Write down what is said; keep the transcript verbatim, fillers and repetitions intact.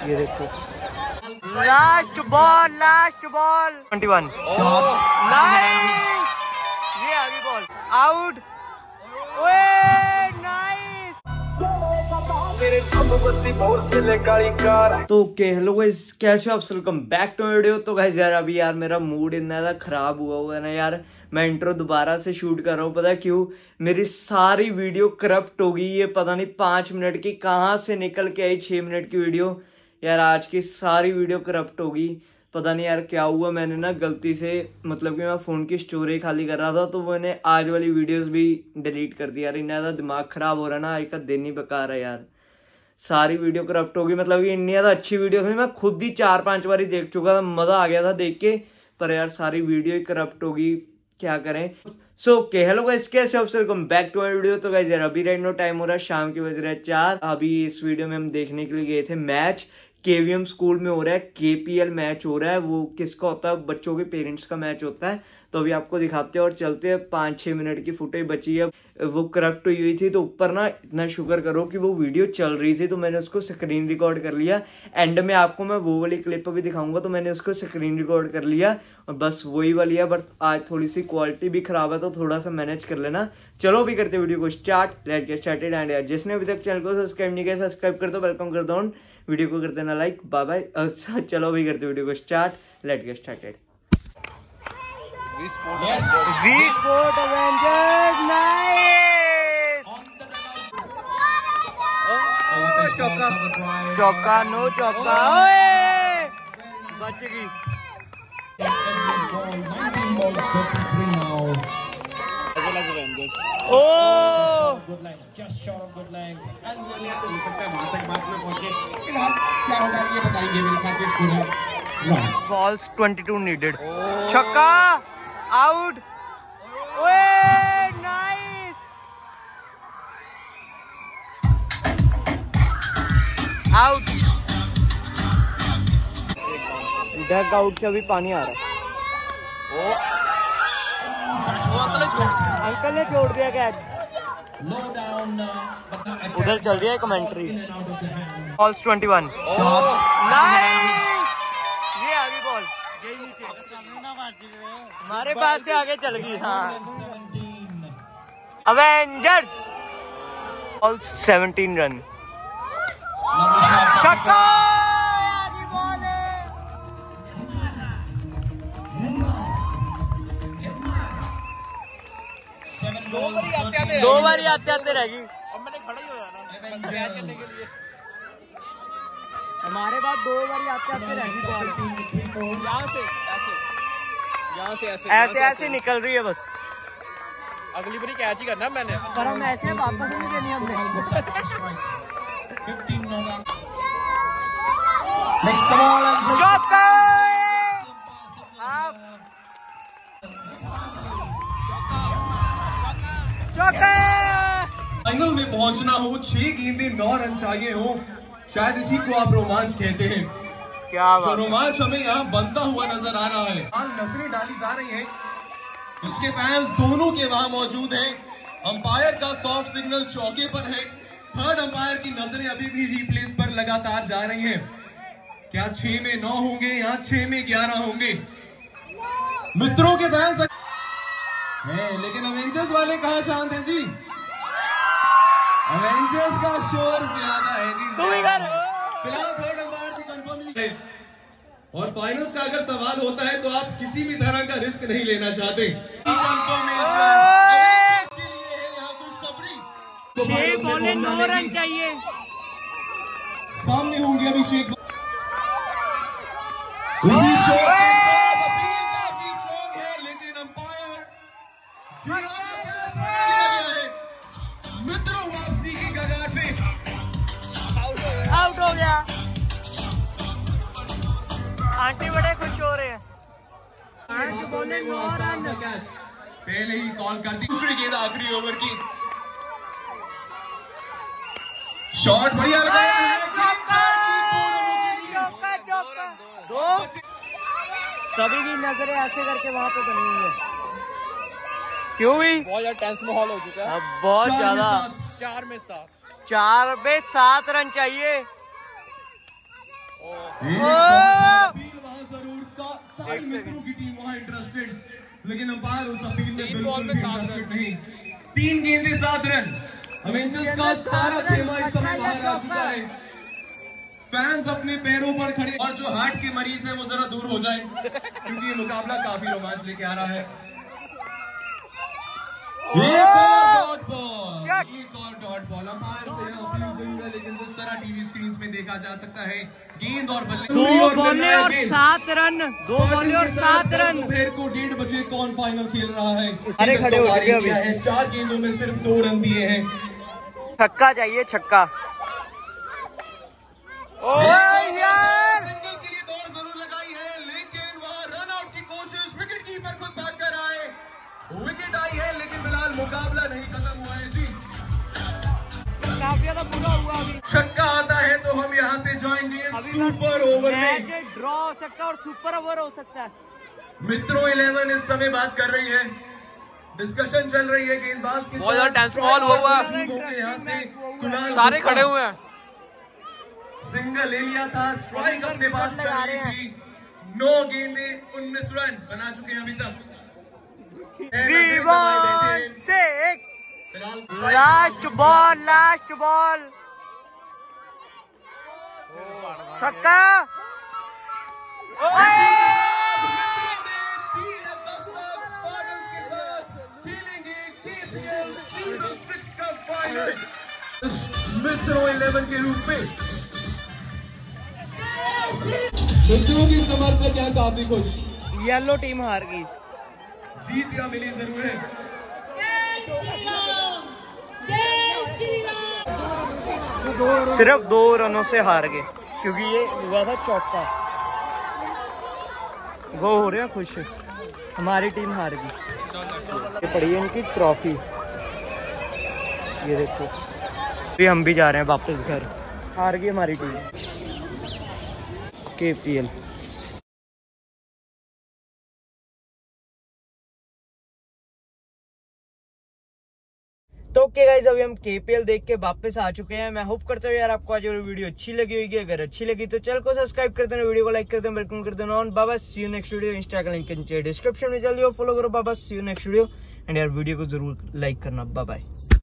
ये देखो last ball last ball twenty one nice. ये अभी बॉल आउट। नाइस। तो के हेलो गाइस, कैसे हो आप? Welcome back to video. तो गाइस यार अभी यार मेरा मूड इतना ज्यादा खराब हुआ हुआ है ना यार। मैं इंट्रो दोबारा से शूट कर रहा हूँ। पता है क्यों? मेरी सारी वीडियो करप्ट हो गई। ये पता नहीं पांच मिनट की कहाँ से निकल के आई छह मिनट की वीडियो। यार आज की सारी वीडियो करप्ट हो गई। पता नहीं यार क्या हुआ। मैंने ना गलती से मतलब कि मैं फ़ोन की स्टोरेज खाली कर रहा था तो मैंने आज वाली वीडियोस भी डिलीट कर दी। यार इतना ज़्यादा दिमाग ख़राब हो रहा है ना। आज का दिन ही बेकार है यार। सारी वीडियो करप्ट होगी। मतलब कि इतनी ज़्यादा अच्छी वीडियो थी, मैं खुद ही चार पांच बार ही देख चुका था। मज़ा आ गया था देख के, पर यार सारी वीडियो ही करप्ट होगी। क्या करें। सो ओके हेलो गाइस, कैसे हो? Welcome back to my video. तो गाइस यार अभी राइट नो टाइम हो रहा है शाम के बज रहे हैं चार। अभी इस वीडियो में हम देखने के लिए गए थे मैच। केवीएम स्कूल में हो रहा है केपीएल मैच हो रहा है। वो किसका होता है? बच्चों के पेरेंट्स का मैच होता है। तो अभी आपको दिखाते हैं और चलते हैं। पाँच छः मिनट की फुटेज बची है। वो करप्ट हुई हुई थी तो ऊपर ना इतना शुक्र करो कि वो वीडियो चल रही थी तो मैंने उसको स्क्रीन रिकॉर्ड कर लिया। एंड में आपको मैं वो वाली क्लिप भी दिखाऊंगा तो मैंने उसको स्क्रीन रिकॉर्ड कर लिया और बस वही वाली है। बट आज थोड़ी सी क्वालिटी भी खराब है तो थोड़ा सा मैनेज कर लेना। चलो भी करते वीडियो को start. Let's get started. And यार जिसने अभी तक चैनल को सब्सक्राइब नहीं किया सब्सक्राइब कर दो, वेलकम कर दो। वीडियो को कर देना लाइक। Bye bye. चलो भी करते वीडियो को start. Let's get started. We sport Avengers nice. चौका चौका नो चौका। ओए बच गई। Oh good line just shot off good line and really हो सकता है वहां तक बात में पहुंचे। फिलहाल क्या होगा ये बताएंगे मेरे साथ इस पूरा बॉल्स ट्वेंटी टू नीडेड। छक्का आउट। ओए नाइस। आउट। डग आउट से अभी पानी आ रहा है। ओ अंकल ने छोड़ दिया कैच। उधर चल रही है commentary. Balls twenty one nice. ये आगे बॉल यही नीचे हमारे पास से आगे चल गई। हाँ अवेंजर्स। Balls seventeen run. छक्का। दो बार ही आते आते रहेगी। अब मैंने खड़ा ही हो जाना कैच करने के लिए। हमारे पास दो बार ही आते आते रहेगी बॉल। यहाँ से ऐसे यहाँ से ऐसे ऐसे ऐसे निकल रही है बस। अगली बारी कैच ही करना मैंने। पर हम ऐसे वापस नहीं देनी हमने। चौका। फाइनल में पहुंचना हो, छह गेंदें नौ रन चाहिए हो, शायद इसी को आप रोमांच कहते हैं। क्या जो रोमांच हमें यहाँ बनता हुआ नजर आ रहा है। नजरें डाली जा रही हैं। उसके फैंस दोनों के वहां मौजूद हैं। अंपायर का सॉफ्ट सिग्नल चौके पर है। थर्ड अंपायर की नजरें अभी भी रिप्लेस पर लगातार जा रही हैं। क्या छह में नौ होंगे या छह में ग्यारह होंगे? मित्रों के फैंस है लेकिन अवेंजर्स वाले कहाँ शांत हैं जी? अवेंजर्स का शोर ज्यादा है जी। फिलहाल थर्ड अंपायर को कंफर्म। और फाइनल्स का अगर सवाल होता है तो आप किसी भी तरह का रिस्क नहीं लेना चाहते। छह बॉलें नौ रन चाहिए। सामने होंगे अभिषेक। मित्रों वापसी की कगार पे आउट हो गया। आंटी बड़े खुश हो रहे हैं। पांच बॉलें नौ रन। पहले ही कॉल कर दी। दूसरी गेंद आखिरी ओवर की। शॉट बढ़िया लगाया है। चौका चौका दो। सभी की नजरें ऐसे करके वहां पे बनी हुई है। क्यों भी बहुत ज्यादा टेंस माहौल हो चुका है। बहुत ज्यादा। चार में सात चार में सात रन चाहिए। वहां जरूर का सारी मित्रों की टीम वहां इंटरेस्टेड, लेकिन अंपायर उस अपील में बिल्कुल भी इंटरेस्टेड नहीं। तीन गेंदे सात रन। अवेंजर्स का सारा खेमा इस समय बाहर आ चुका है। फैंस अपने पैरों पर खड़े, और जो हार्ट के मरीज हैं वो जरा दूर हो जाएं, क्योंकि ये मुकाबला काफी रोमांच लेके आ रहा है। एक और डॉट बॉल, एक और डॉट बॉल। अंपायर से अपील जरूर है, लेकिन जिस तरह टीवी स्क्रीन में देखा जा सकता है, गेंद और बल्ले दो बॉले और सात रन, दो बॉले और सात रन। दोपहर को डेढ़ बजे कौन फाइनल खेल रहा है? अरे खड़े हो गए अभी। है चार गेंदों में सिर्फ दो रन दिए हैं। छक्का चाहिए, छक्का। ओ यार, सिंगल के लिए दौड़ जरूर लगाई है, लेकिन वहां रन आउट की कोशिश, विकेट कीपर खुद भाग कर आए। विकेट आई है, लेकिन फिलहाल मुकाबला नहीं खत्म हुआ है जी। काफी ज्यादा बुरा हुआ अभी। छक्का आता है तो हम यहाँ से जाएंगे सुपर ओवर में। ड्रॉ हो सकता है और सुपर ओवर हो सकता है। मित्रों इलेवन इस समय बात कर रही है, डिस्कशन चल रही है गेंदबाज के बहुत ज्यादा टेंस माहौल हुआ है, यहाँ से कुणाल सारे खड़े हुए हैं। सिंगल ले लिया था, स्ट्राइक अपने पास कर ली थी। नौ गेंदे उन्नीस रन बना चुके हैं अभी तक। लास्ट बॉल, लास्ट बॉल, छक्का। मित्रों इलेवन के रूप में मित्रों की समर्थक यहाँ काफी खुश। येलो टीम हार गई, जीत या मिली जरूर है। सिर्फ दो रनों से हार गए, क्योंकि ये हुआ था चौका। वो हो रहे हैं खुश, हमारी टीम हार गई। ये पड़ी है इनकी ट्रॉफी, ये देखो। अभी हम भी जा रहे हैं वापस घर, हार गई हमारी टीम। केपीएल तो ओके गाइस, अभी हम केपीएल देख के वापस आ चुके हैं। मैं होप करता हूँ यार आपको आज वीडियो अच्छी लगी होगी। अगर अच्छी लगी तो चैनल को सब्सक्राइब कर देना, वीडियो को लाइक कर देना, वेलकम कर देना। बाबा see you next video. Insta का लिंक नीचे डिस्क्रिप्शन में, जल्दी फॉलो करो। बाबा see you next video. And यार वीडियो को जरूर लाइक करना। Bye bye.